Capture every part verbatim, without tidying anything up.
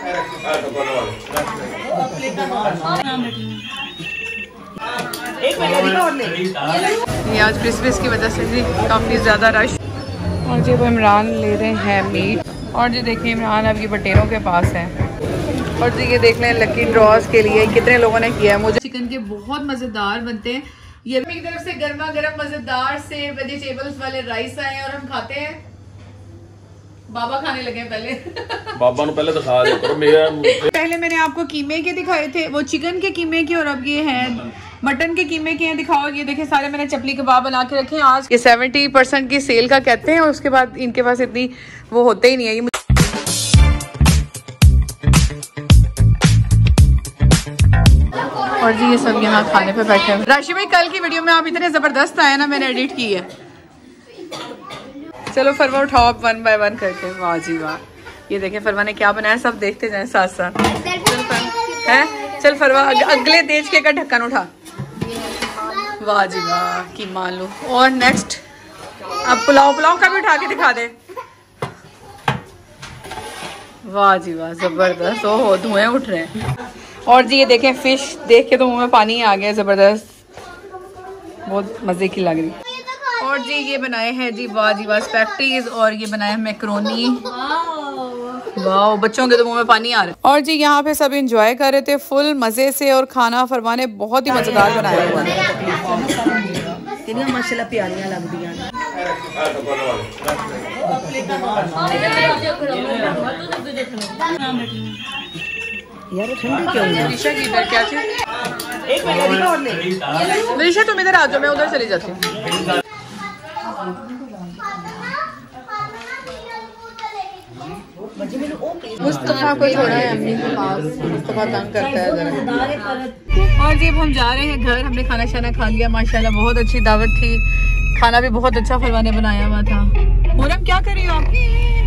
ये आज क्रिसमस की वजह से जी काफ़ी ज़्यादा रश। और जी वो इमरान ले रहे हैं मीट। और जी देखिए इमरान अब ये बटेरों के पास है। और जी ये देख लें लकी ड्रॉज के लिए कितने लोगों ने किया है। मुझे चिकन के बहुत मज़ेदार बनते हैं। ये मेरी तरफ से गर्मा गर्म मज़ेदार से वेजिटेबल्स वाले राइस आए और हम खाते हैं। बाबा खाने लगे पहले बाबा ने पहले दिखा दे करो मेरा पहले मैंने आपको कीमे के दिखाए थे, वो चिकन के कीमे के, और अब ये हैं मटन के कीमे के हैं। दिखाओ ये देखें सारे मैंने चपली कबाब बना के रखे हैं। आज ये सेवेंटी परसेंट की सेल का कहते हैं और उसके बाद इनके पास इतनी वो होते ही नहीं है। ये और जी ये सब यहाँ खाने पे बैठे हैं। राशि भाई कल की वीडियो में आप इतने जबरदस्त आए ना, मैंने एडिट की है। चलो फरवा उठाओ आप वन बाय वन करके। वाह जी वाह, ये देखें फरवा ने क्या बनाया, सब देखते जाएं साथ साथ। चल है चल फरवा अगले देश का ढक्कन उठा। वाह जी वाह की मान लो। और नेक्स्ट अब पुलाव पुलाव का भी उठा के दिखा दे। वाह जी वाह जबरदस्त। ओहो धुएं उठ रहे हैं। और जी ये देखें फिश देख के तो मुंह में पानी आ गया, जबरदस्त बहुत मजे की लग रही। और जी ये बनाए हैं जी वाह जी वाह स्पैगेटीज, और ये बनाए हैं मैक्रोनी। वाह बच्चों के तो मुंह में पानी आ रहा है। और जी यहाँ पे सब एंजॉय कर रहे थे फुल मजे से, और खाना फरमाने बहुत ही मजेदार बनाया हुआ है। माशाल्लाह प्यारियां लगती हैं। यार ठंडी क्यों है? निशा की इधर क्या चीज? एक मिनट और ले। निशा तुम इधर आ जाओ, मैं उधर चली जाती हूँ। मुस्तफा को छोड़ा है अम्मी के पास, मुस्तफा तंग करता है जरा। और जी अब हम जा रहे हैं घर। हमने खाना शाना खा लिया माशाल्लाह, बहुत अच्छी दावत थी। खाना भी बहुत अच्छा फरवा ने बनाया हुआ था। पूरम क्या कर रही हो आप?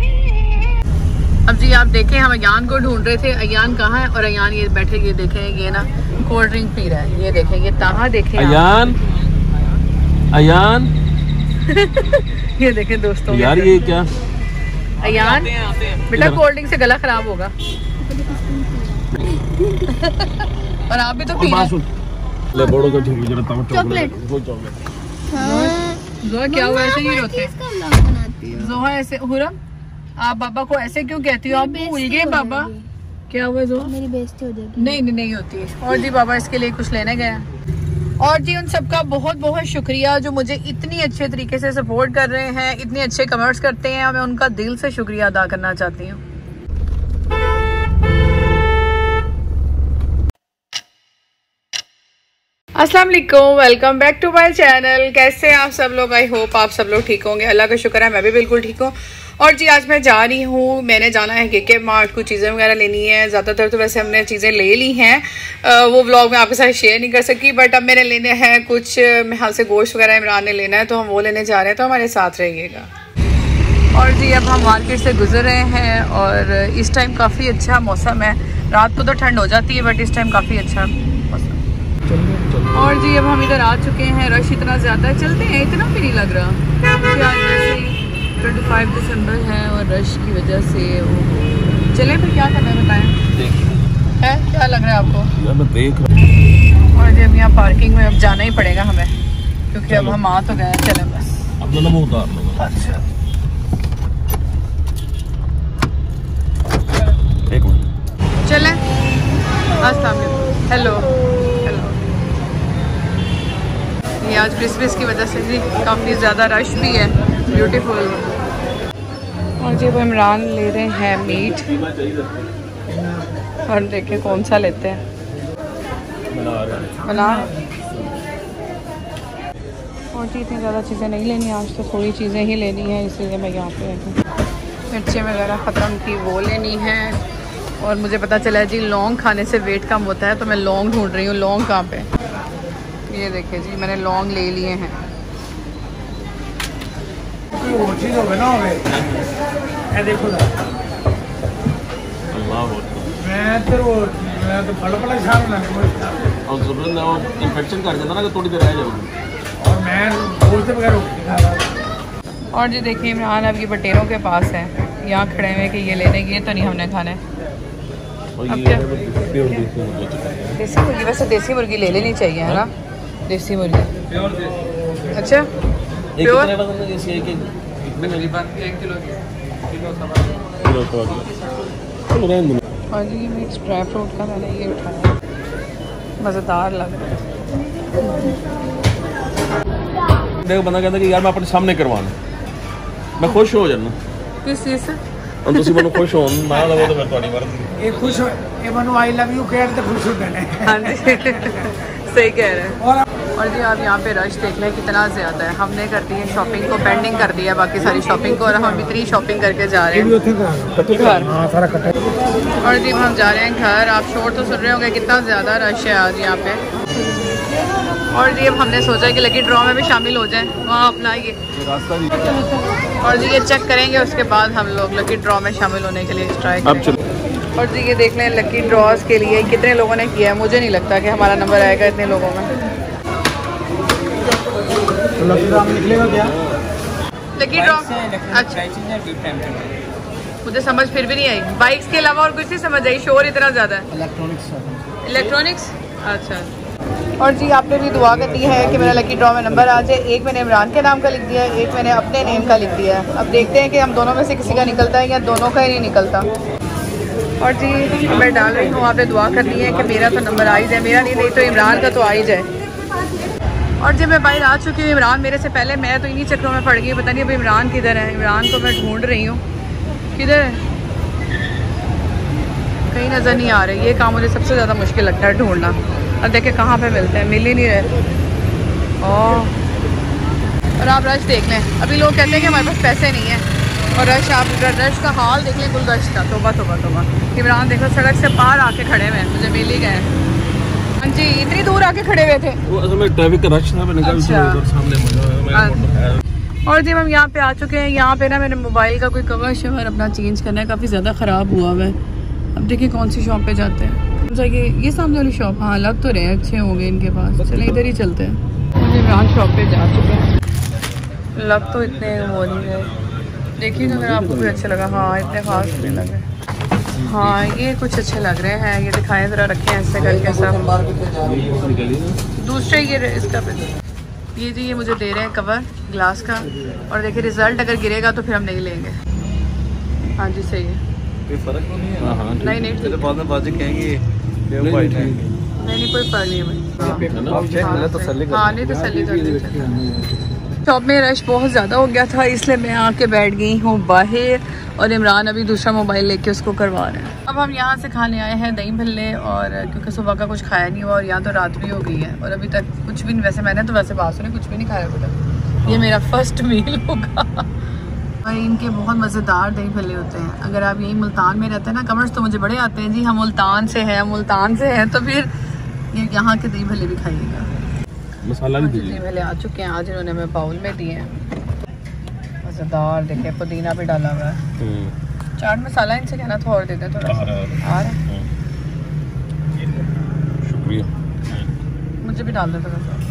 अब जी आप देखें हम अयान को ढूंढ रहे थे, अयान कहाँ है? और अयान ये बैठे, ये देखें ये ना कोल्ड ड्रिंक पी रहा है। ये देखें ये ताहा देखें अयान अयान ये देखें दोस्तों यार ये क्या अयान बेटा कोल्ड ड्रिंक से गला खराब होगा। और आप भी तो पी रहे हैं चॉकलेट। जोहा क्या हुआ ऐसे ही रोते? जोहा ऐसे हुरम आप बाबा को ऐसे क्यों कहती हो? आप भूल गए बाबा क्या हुआ? जो मेरी बेइज्जती हो जाएगी। नहीं नहीं नहीं होती है। और जी बाबा इसके लिए कुछ लेने गया। और जी उन सबका बहुत बहुत शुक्रिया जो मुझे इतनी अच्छे तरीके से सपोर्ट कर रहे हैं, इतने अच्छे कमेंट्स करते हैं। मैं उनका दिल से शुक्रिया अदा करना चाहती हूँ। अस्सलाम वालेकुम, welcome back to my channel. कैसे हैं आप सब लोग? आई होप आप सब लोग ठीक होंगे। अल्लाह का शुक्र है मैं भी बिल्कुल ठीक हूँ। और जी आज मैं जा रही हूँ, मैंने जाना है के के मार्ट, कुछ चीज़ें वगैरह लेनी है। ज़्यादातर तो वैसे हमने चीज़ें ले ली हैं, वो व्लॉग में आपके साथ शेयर नहीं कर सकी, बट अब मैंने लेने हैं कुछ हाल से गोश्त वगैरह इमरान ने लेना है, तो हम वो लेने जा रहे हैं, तो हमारे साथ रहिएगा। और जी अब हम मार्केट से गुजर रहे हैं और इस टाइम काफ़ी अच्छा मौसम है। रात को तो ठंड हो जाती है बट इस टाइम काफ़ी अच्छा मौसम। और जी अब हम इधर आ चुके हैं। रश इतना ज़्यादा है, चलते हैं, इतना भी नहीं लग रहा क्योंकि आज वैसे ही पच्चीस दिसंबर है और रश की वजह से वो चले। फिर क्या करना है बताएं? है क्या लग रहा है आपको? मैं देख रहा हूं। और जब यहाँ पार्किंग में अब जाना ही पड़ेगा हमें क्योंकि अब हम आ तो गए। चले बस अपना नंबर उतार लो। अच्छा एक मिनट चलें। अस्सलाम वालेकुम। Hello hello. ये आज क्रिसमस की वजह से जी काफ़ी ज़्यादा रश भी है। ब्यूटीफुल। और जी वो इमरान ले रहे हैं मीट, और देखें कौन सा लेते हैं। बना। और जी इतनी ज़्यादा चीज़ें नहीं लेनी आज, तो थोड़ी चीज़ें ही लेनी है, इसलिए मैं यहाँ पे हूँ। मिर्चें वगैरह ख़त्म थी वो लेनी है। और मुझे पता चला है जी लौंग खाने से वेट कम होता है, तो मैं लौंग ढूंढ रही हूँ। लौंग कहाँ पे? ये देखिए जी मैंने लौंग ले लिए हैं। वो चीज़ हो ना हो देखो ना मैं तो वो मैं तो बड़ा बड़ा शाम ना और ज़रूरत ना इन्फेक्शन कर देना ना कि थोड़ी देर रह जाएगी। और मैं बोलते बगैर रोटी। और जी देखिए इमरान अब ये बटेरों के पास है, यहाँ खड़े हुए कि ये लेने के तो नहीं हमने खाने। देसी मुर्गी, वैसे देसी मुर्गी ले लेनी चाहिए है ना, देसी मुर्गी। अच्छा प्योर और ये मिक्स ड्राई फ्रूट का मैंने ये उठाया, मज़ेदार लग रहा है। देखो बंदा कहता कि यार मैं अपने सामने करवाना, मैं खुश हो जाना किस चीज़ से, और तुसी मनु खुश हो ना लवो तो मैं ਤੁਹਾਡੀ मर्जी ये खुश हो, ये मनु आई लव यू कह तो खुश हो गए। हाँ जी सही कह रहे हैं। और जी आप यहाँ पे रश देख लें कितना ज़्यादा है। हमने कर दी है शॉपिंग को, पेंडिंग कर दिया बाकी सारी शॉपिंग को, और हम इतनी शॉपिंग करके जा रहे हैं घर। और जी हम जा रहे हैं घर। आप शोर तो सुन रहे होंगे कितना ज़्यादा रश है आज यहाँ पे। और जी अब हमने सोचा कि लकी ड्रॉ में भी शामिल हो जाएं, वहाँ अपना ये और जी ये चेक करेंगे, उसके बाद हम लोग लकी ड्रॉ में शामिल होने के लिए ट्राई करेंगे। और जी ये देख लें लकी ड्रॉज के लिए कितने लोगों ने किया है। मुझे नहीं लगता कि हमारा नंबर आएगा इतने लोगों में। तो लकी ड्रॉ में निकलेगा क्या? लकी ड्रॉ अच्छा, मुझे समझ फिर भी नहीं आई। बाइक्स के अलावा और कुछ नहीं समझ आई, शोर इतना ज़्यादा है। इलेक्ट्रॉनिक्स इलेक्ट्रॉनिक्स अच्छा। और जी आपने भी दुआ करनी है कि मेरा लकी ड्रॉ में नंबर आ जाए। एक मैंने इमरान के नाम का लिख दिया है, एक मैंने अपने नेम का लिख दिया है। अब देखते हैं कि हम दोनों में से किसी का निकलता है या दोनों का ही नहीं निकलता। और जी मैं डाल रही हूँ, आपने दुआ करनी है कि मेरा तो नंबर आ ही जाए, मेरा नहीं नहीं तो इमरान का तो आ ही जाए। और जब मैं बाहर आ चुकी हूँ, इमरान मेरे से पहले, मैं तो इन्हीं चक्रों में पड़ गई। पता नहीं अभी इमरान किधर है। इमरान को मैं ढूंढ रही हूँ, किधर है, कहीं नज़र नहीं आ रही। ये काम मुझे सबसे ज़्यादा मुश्किल लगता है ढूंढना। और देखे कहाँ पे मिलते हैं, मिल ही नहीं रहे। और आप रश देख लें, अभी लोग कहते हैं कि हमारे पास पैसे नहीं हैं, और रश आप रश का हाल देख लें, कुल रश का। तोबा तोबा तोबा। इमरान देखो सड़क से पार आके खड़े हुए हैं, मुझे मिल ही गए। हाँ जी इतनी दूर आके खड़े हुए थे। वो असल में ट्रैफिक का रश था, मैंने कहा उधर सामने मजा। और जब हम यहाँ पे आ चुके हैं, यहाँ पे ना मेरे मोबाइल का कोई कवर शवर अपना चेंज करना है, काफ़ी ज़्यादा ख़राब हुआ हुआ है। अब देखिए कौन सी शॉप पे जाते हैं। ये ये सामने वाली शॉप, हाँ लग तो रहे हैं अच्छे होंगे इनके पास। चले इधर ही चलते हैं। मुझे इमरान शॉप पे जा चुके हैं, लग तो इतने वो नहीं है। देखिए अगर आपको भी अच्छा लगा। हाँ इतने खास नहीं लगे। हाँ ये कुछ अच्छे लग रहे हैं, ये दिखाएं ज़रा, रखें ऐसे करके सब। दूसरे ये इसका ये जी ये मुझे दे रहे हैं कवर ग्लास का। और देखिए रिजल्ट अगर गिरेगा तो फिर हम नहीं लेंगे। हाँ जी सही है, कोई फर्क नहीं है। हाँ नहीं नहीं तो बाद में बाजी कहेंगे नहीं नहीं कोई फर्क नहीं है भाई। हाँ नहीं तसल्ली कर। शॉप में रश बहुत ज़्यादा हो गया था, इसलिए मैं आके बैठ गई हूँ बाहर। और इमरान अभी दूसरा मोबाइल लेके उसको करवा रहे हैं। अब हम यहाँ से खाने आए हैं दही भल्ले, और क्योंकि सुबह का कुछ खाया नहीं हुआ और यहाँ तो रात भी हो गई है, और अभी तक कुछ भी नहीं। वैसे मैंने तो वैसे बात सुनी कुछ भी नहीं खाया अभी तक। ये मेरा फर्स्ट मील होगा। और इनके बहुत मज़ेदार दही भल्ले होते हैं। अगर आप यही मुल्तान में रहते हैं ना, कमेंट्स तो मुझे बड़े आते हैं जी हम मुल्तान से हैं मुल्तान से हैं, तो फिर ये यहाँ के दही भल्ले भी खाइएगा। मसाला भी दही भल्ले आ चुके हैं, आज इन्होंने हमें बाउल में दिए हैं। मज़ेदार देखिए, पुदीना भी डाला हुआ है। चाट मसाला इनसे कहना था और दे दें थोड़ा सा। आ रहा है, शुक्रिया। मुझे भी डाल दो थोड़ा सा।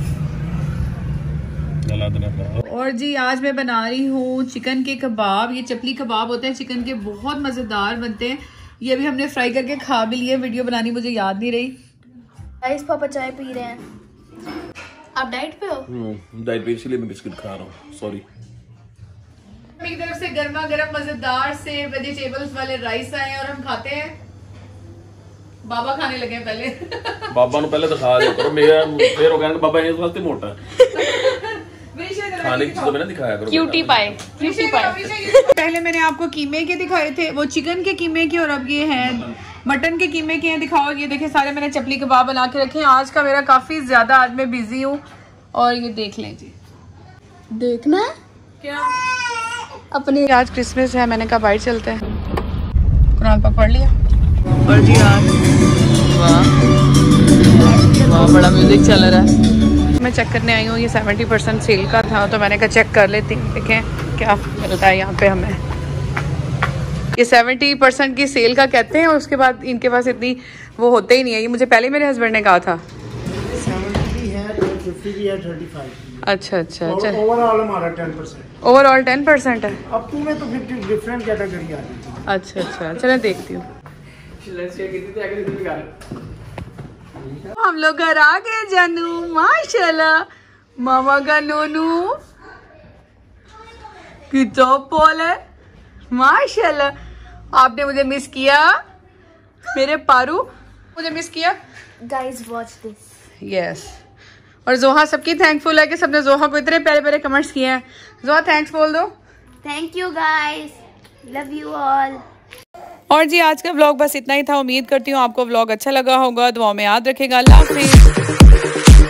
और जी आज मैं बना रही हूँ चिकन के कबाब। ये चपली कबाब होते हैं चिकन के, बहुत मज़ेदार बनते हैं। ये अभी हमने फ्राई करके खा भी लिए, वीडियो बनानी मुझे याद नहीं रही। गाइस पापा चाय पी रहे हैं। आप डाइट पे हो? डाइट पे, इसलिए मैं बिस्किट खा रहा हूँ, सॉरी। मेरी तरफ से गर्मा गर्म मजेदार से वेजिटेबल्स वाले राइस आए और हम खाते हैं। बाबा खाने लगे हैं पहले। बाबा ने पहले तो खा लिया करो, मेरा फिर हो गया बाबा इस वास्ते मोटा है। खाने की चीज़ों में ना दिखाया करो। क्यूटी पाए, क्यूटी पाए। पहले मैंने आपको कीमे के दिखाए थे, वो चिकन के कीमे के, और अब ये हैं मटन के कीमे के हैं। दिखाओ, ये देखिए सारे मैंने चपली कबाब बना के रखे हैं। आज का मेरा काफी ज्यादा, आज मैं बिजी हूँ। और ये देख लें जी, देखना क्या अपनी, आज क्रिसमस है, मैंने कहा बाहर चलते हैं। कुरान पाक पढ़ लिया। और जी आज वाह वाह बड़ा म्यूजिक चल रहा है। मैं चेक करने आई हूँ, ये सेवेंटी परसेंट सेल का था, तो मैंने कहा चेक कर लेती हूँ, देखें क्या मिलता है यहाँ पे हमें। ये सेवेंटी परसेंट की सेल का कहते हैं, और उसके बाद इनके पास इतनी वो होते ही नहीं है। ये मुझे पहले मेरे हस्बैंड ने कहा था। सेवेंटी है, फिफ्टी भी है, थर्टी फाइव भी। अच्छा अच्छा अच्छा, ओवरऑल हमारा ten percent. Overall ten percent है। अब तुम्हें तो फिर डिफरेंट कैटेगरी आ रही है। अच्छा अच्छा, चलो देखती हूँ। हम लोग घर आ गए जानू, माशाल्लाह। मामा का नोनू कितना पोल है, माशाल्लाह। आपने मुझे मिस किया मेरे पारू, मुझे मिस किया। Guys watch this. यस, और जोहा सबकी थैंकफुल है कि सबने जोहा को इतने प्यारे प्यारे कमेंट्स किए हैं। जोहा थैंक्स बोल दो। Thank you guys, love you all. और जी आज का व्लॉग बस इतना ही था। उम्मीद करती हूँ आपको व्लॉग अच्छा लगा होगा। दुआ में याद रखेगा। अल्लाह हाफिज़।